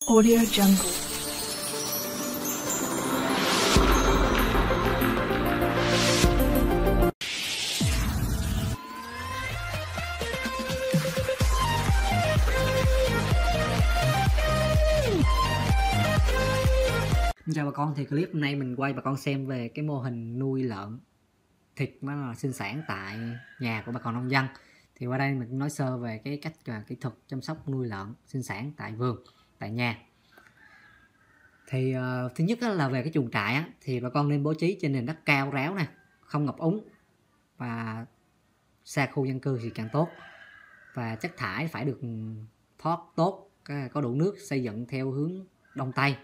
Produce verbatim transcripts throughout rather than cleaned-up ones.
Audio Jungle. Chào bà con, thì clip hôm nay mình quay bà con xem về cái mô hình nuôi lợn thịt nó là sinh sản tại nhà của bà con nông dân. Thì qua đây mình nói sơ về cái cách và kỹ thuật chăm sóc nuôi lợn sinh sản tại vườn, tại nhà. Thì uh, thứ nhất là về cái chuồng trại á, thì bà con nên bố trí trên nền đất cao ráo nè, không ngập úng và xa khu dân cư thì càng tốt. Và chất thải phải được thoát tốt, có đủ nước, xây dựng theo hướng đông tây.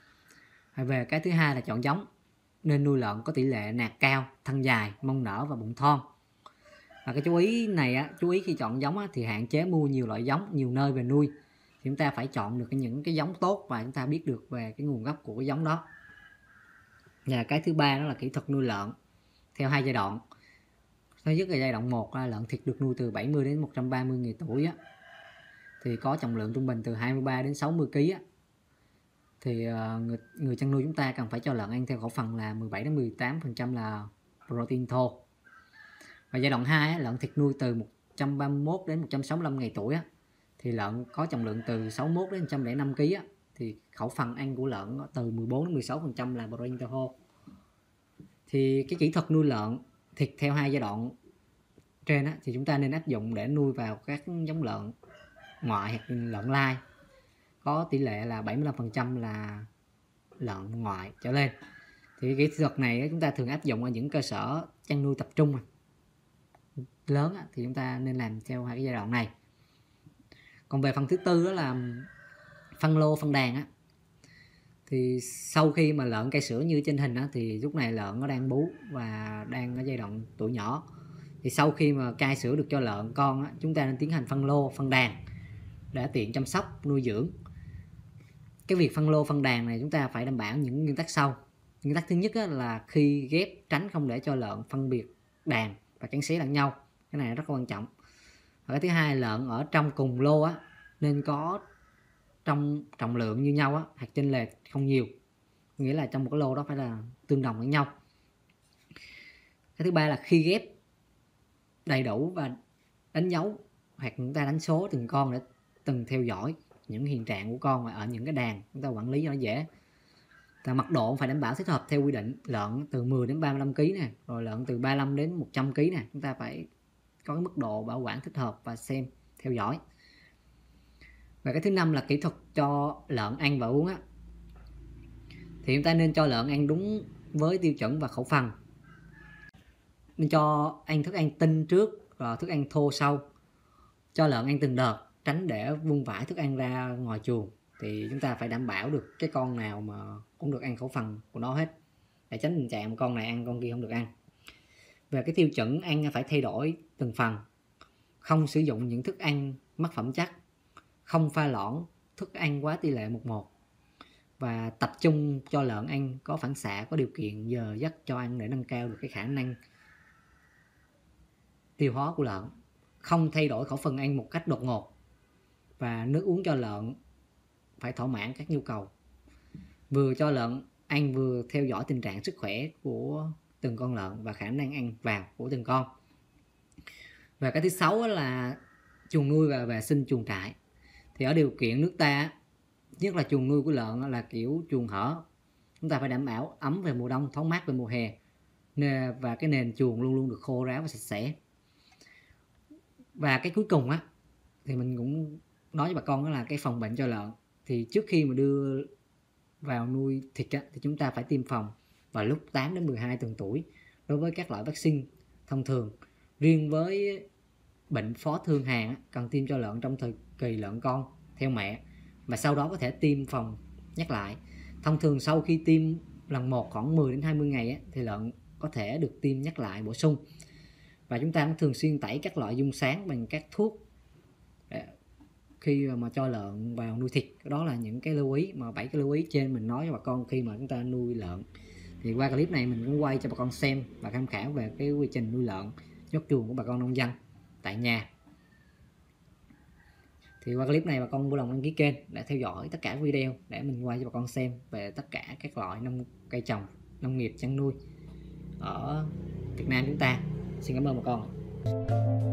Về cái thứ hai là chọn giống, nên nuôi lợn có tỷ lệ nạc cao, thân dài, mông nở và bụng thon. Và cái chú ý này á, chú ý khi chọn giống á, thì hạn chế mua nhiều loại giống nhiều nơi về nuôi. Thì chúng ta phải chọn được những cái giống tốt và chúng ta biết được về cái nguồn gốc của cái giống đó. Và cái thứ ba đó là kỹ thuật nuôi lợn theo hai giai đoạn. Thứ nhất là giai đoạn một, lợn thịt được nuôi từ bảy mươi đến một trăm ba mươi ngày tuổi á, thì có trọng lượng trung bình từ hai mươi ba đến sáu mươi ki lô gam á. Thì uh, người, người chăn nuôi chúng ta cần phải cho lợn ăn theo khẩu phần là mười bảy đến mười tám phần trăm là protein thô. Và giai đoạn hai, lợn thịt nuôi từ một trăm ba mươi mốt đến một trăm sáu mươi lăm ngày tuổi á, thì lợn có trọng lượng từ sáu mươi mốt đến một trăm lẻ năm ki lô gam á, thì khẩu phần ăn của lợn từ mười bốn đến mười sáu phần trăm là protein thô. Thì cái kỹ thuật nuôi lợn thịt theo hai giai đoạn trên á, thì chúng ta nên áp dụng để nuôi vào các giống lợn ngoại hoặc lợn lai có tỷ lệ là bảy mươi lăm phần trăm là lợn ngoại trở lên. Thì kỹ thuật này chúng ta thường áp dụng ở những cơ sở chăn nuôi tập trung lớn, thì chúng ta nên làm theo hai cái giai đoạn này. Còn về phần thứ tư đó là phân lô phân đàn á, thì sau khi mà lợn cai sữa như trên hình á, thì lúc này lợn nó đang bú và đang ở giai đoạn tuổi nhỏ. Thì sau khi mà cai sữa được cho lợn con á, chúng ta nên tiến hành phân lô phân đàn để tiện chăm sóc nuôi dưỡng. Cái việc phân lô phân đàn này chúng ta phải đảm bảo những nguyên tắc sau. Nguyên tắc thứ nhất là khi ghép tránh không để cho lợn phân biệt đàn và cắn xé lẫn nhau, cái này rất quan trọng. Và cái thứ hai, lợn ở trong cùng lô á, nên có trong trọng lượng như nhau á, hoặc chênh lệch không nhiều, nghĩa là trong một cái lô đó phải là tương đồng với nhau. Cái thứ ba là khi ghép đầy đủ và đánh dấu hoặc chúng ta đánh số từng con để từng theo dõi những hiện trạng của con ở những cái đàn, chúng ta quản lý cho nó dễ. Và mật độ phải đảm bảo thích hợp theo quy định, lợn từ mười đến ba mươi lăm ki lô gam nè, rồi lợn từ ba mươi lăm đến một trăm ki lô gam nè, chúng ta phải có cái mức độ bảo quản thích hợp và xem theo dõi. Và cái thứ năm là kỹ thuật cho lợn ăn và uống á, thì chúng ta nên cho lợn ăn đúng với tiêu chuẩn và khẩu phần, nên cho ăn thức ăn tinh trước rồi thức ăn thô sau, cho lợn ăn từng đợt, tránh để vung vãi thức ăn ra ngoài chuồng. Thì chúng ta phải đảm bảo được cái con nào mà cũng được ăn khẩu phần của nó hết, để tránh tình trạng con này ăn con kia không được ăn. Về cái tiêu chuẩn ăn phải thay đổi từng phần, không sử dụng những thức ăn mất phẩm chất, không pha loãng thức ăn quá tỷ lệ một một, và tập trung cho lợn ăn có phản xạ, có điều kiện giờ giấc cho ăn để nâng cao được cái khả năng tiêu hóa của lợn. Không thay đổi khẩu phần ăn một cách đột ngột, và nước uống cho lợn phải thỏa mãn các nhu cầu. Vừa cho lợn ăn vừa theo dõi tình trạng sức khỏe của từng con lợn và khả năng ăn vào của từng con. Và cái thứ sáu là chuồng nuôi và vệ sinh chuồng trại. Thì ở điều kiện nước ta, nhất là chuồng nuôi của lợn là kiểu chuồng hở, chúng ta phải đảm bảo ấm về mùa đông, thoáng mát về mùa hè, và cái nền chuồng luôn luôn được khô ráo và sạch sẽ. Và cái cuối cùng á, thì mình cũng nói với bà con đó là cái phòng bệnh cho lợn. Thì trước khi mà đưa vào nuôi thịt á, thì chúng ta phải tiêm phòng vào lúc tám đến mười hai tuần tuổi đối với các loại vaccine thông thường. Riêng với bệnh phó thương hàn á, cần tiêm cho lợn trong thời kỳ lợn con theo mẹ, và sau đó có thể tiêm phòng nhắc lại. Thông thường sau khi tiêm lần một khoảng mười đến hai mươi ngày á, thì lợn có thể được tiêm nhắc lại bổ sung. Và chúng ta cũng thường xuyên tẩy các loại dung sáng bằng các thuốc khi mà cho lợn vào nuôi thịt. Đó là những cái lưu ý, mà bảy cái lưu ý trên mình nói cho bà con khi mà chúng ta nuôi lợn. Thì qua clip này mình cũng quay cho bà con xem và tham khảo về cái quy trình nuôi lợn nhốt chuồng của bà con nông dân tại nhà. Thì qua clip này bà con vui lòng đăng ký kênh để theo dõi tất cả video để mình quay cho bà con xem về tất cả các loại nông cây trồng, nông nghiệp chăn nuôi ở Việt Nam chúng ta. Xin cảm ơn bà con.